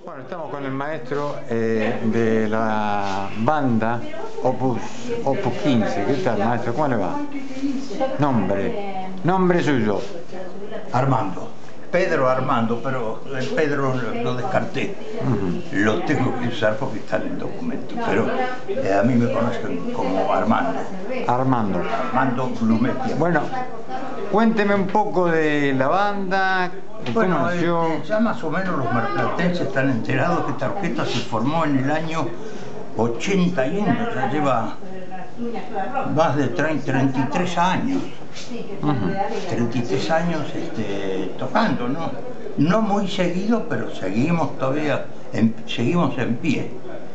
Bueno, estamos con el maestro de la banda Opus 15. ¿Qué tal, maestro? ¿Cómo le va? Nombre suyo. Armando. Pedro Armando, pero el Pedro lo descarté. Lo tengo que usar porque está en el documento, pero a mí me conocen como Armando. Armando Blumetti. Bueno, cuénteme un poco de la banda. Bueno, ya más o menos los marplatenses están enterados que esta orquesta se formó en el año 81, ya lleva más de 33 años. 33 años tocando, ¿no? No muy seguido, pero seguimos todavía, seguimos en pie.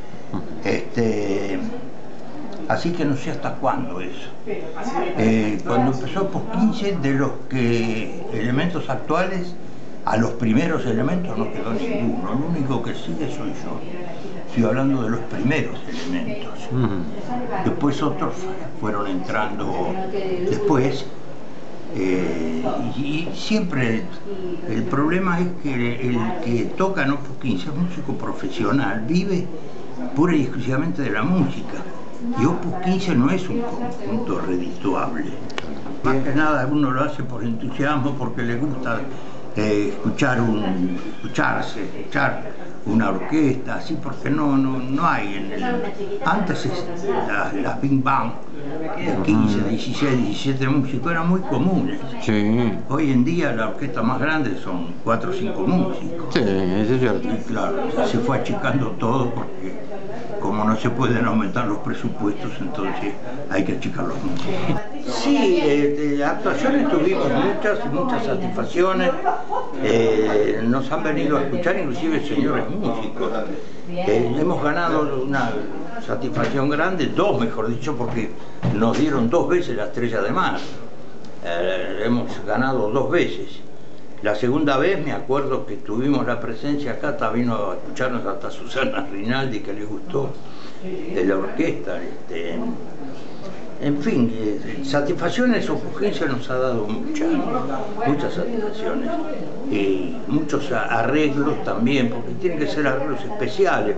Así que no sé hasta cuándo eso. Cuando empezó Opus 15, de los elementos actuales, a los primeros elementos no quedó ninguno. Lo único que sigue soy yo. Estoy hablando de los primeros elementos. Después otros fueron entrando después. Y siempre el problema es que el que toca en Opus 15 es músico profesional, vive pura y exclusivamente de la música. Y Opus 15 no es un conjunto redituable. Más que nada uno lo hace por entusiasmo, porque le gusta escuchar una orquesta, así, porque no hay en el... Antes las Big Bang de 15, 16, 17 músicos eran muy comunes. Sí. Hoy en día la orquesta más grande son 4 o 5 músicos. Sí, eso es cierto. Y claro, se fue achicando todo porque como no se pueden aumentar los presupuestos, entonces hay que achicar los músicos. Sí, actuaciones tuvimos muchas satisfacciones. Nos han venido a escuchar inclusive señores músicos. Hemos ganado una satisfacción grande, dos mejor dicho, porque nos dieron 2 veces la Estrella de Mar. Hemos ganado 2 veces. La segunda vez me acuerdo que tuvimos la presencia acá, vino a escucharnos hasta Susana Rinaldi, que le gustó de la orquesta. En fin, satisfacciones Opus 15 nos ha dado muchas satisfacciones. Y muchos arreglos también, porque tienen que ser arreglos especiales.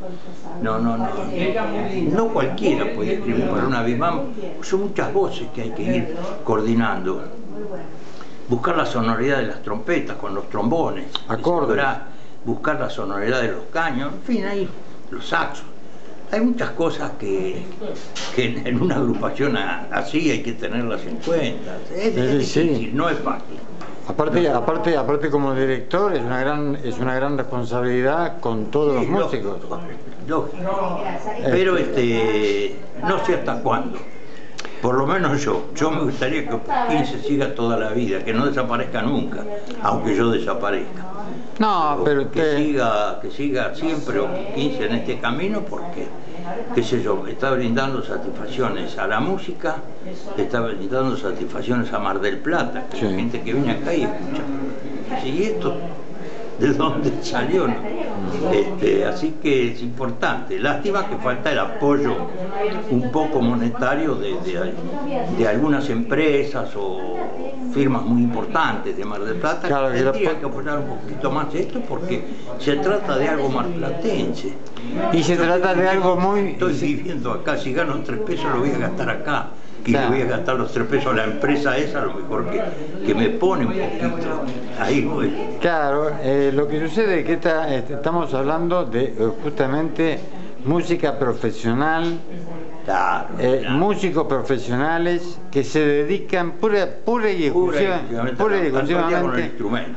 No cualquiera puede escribir para una Big Band, son muchas voces que hay que ir coordinando. Buscar la sonoridad de las trompetas con los trombones, acordes, buscar la sonoridad de los caños, en fin, hay los saxos. Hay muchas cosas que en una agrupación así hay que tenerlas en cuenta. Es difícil, no es fácil. Aparte como director es una gran responsabilidad con todos los músicos. Lógico. Pero no sé hasta cuándo. Por lo menos yo me gustaría que Opus 15 siga toda la vida, que no desaparezca nunca, aunque yo desaparezca. No, pero que siga siempre Opus 15 en este camino, porque, qué sé yo, está brindando satisfacciones a la música, está brindando satisfacciones a Mar del Plata, que sí. Hay gente que viene acá y escucha. ¿Y esto de dónde salió? ¿No? Así que es importante. Lástima que falta el apoyo un poco monetario de algunas empresas o firmas muy importantes de Mar del Plata. Claro, que tendría que apoyar un poquito más esto, porque se trata de algo marplatense. Y se trata de algo muy... Estoy viviendo acá, si gano 3 pesos lo voy a gastar acá. Y le voy a gastar los 3 pesos a la empresa esa, a lo mejor que me pone un poquito. Ahí voy. Claro, lo que sucede es que estamos hablando de justamente música profesional, claro. Músicos profesionales que se dedican pura y exclusivamente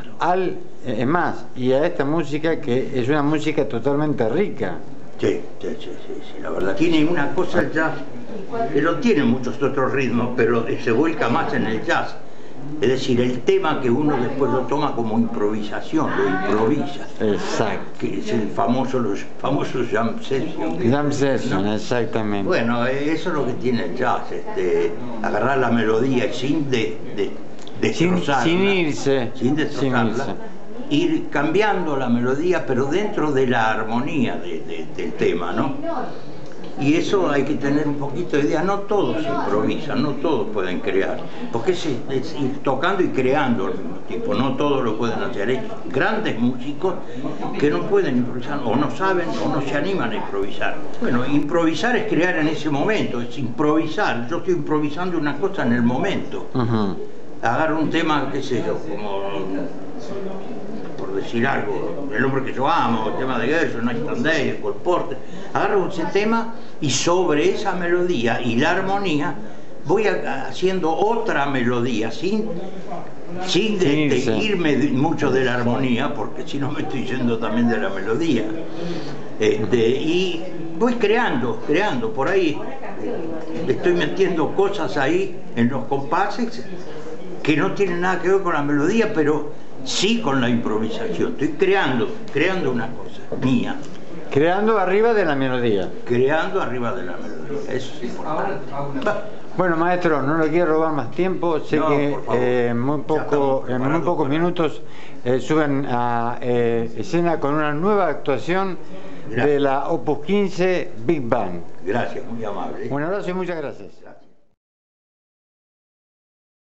y a esta música, que es una música totalmente rica. Sí, la verdad. Tiene una cosa el jazz, pero tiene muchos otros ritmos, pero se vuelca más en el jazz. Es decir, el tema que uno después lo toma como improvisación, lo improvisa. Exacto. Que es los famosos jam sessions. Jam session, ¿no? Exactamente. Bueno, eso es lo que tiene el jazz, agarrar la melodía y sin destrozarla. Sin destrozarla. Ir cambiando la melodía, pero dentro de la armonía del tema, ¿no? Y eso hay que tener un poquito de idea. No todos improvisan, no todos pueden crear, porque es ir tocando y creando al mismo tiempo. No todos lo pueden hacer. Hay grandes músicos que no pueden improvisar, o no saben, o no se animan a improvisar. Bueno, improvisar es crear en ese momento, es improvisar. Yo estoy improvisando una cosa en el momento. Agarro un tema, qué sé yo, como, por decir algo, El hombre que yo amo, el tema de Gershwin, Night and Day, el Cole Porter. Agarro ese tema y sobre esa melodía y la armonía voy haciendo otra melodía sin irme mucho de la armonía, porque si no me estoy yendo también de la melodía. Y voy creando, por ahí estoy metiendo cosas ahí en los compases que no tienen nada que ver con la melodía, pero sí con la improvisación. Estoy creando una cosa mía. Creando arriba de la melodía. Creando arriba de la melodía, eso es importante. Bueno, maestro, no le quiero robar más tiempo. Sé que en muy pocos minutos suben a escena con una nueva actuación de la Opus 15 Big Band. Gracias, muy amable. Un abrazo y muchas gracias.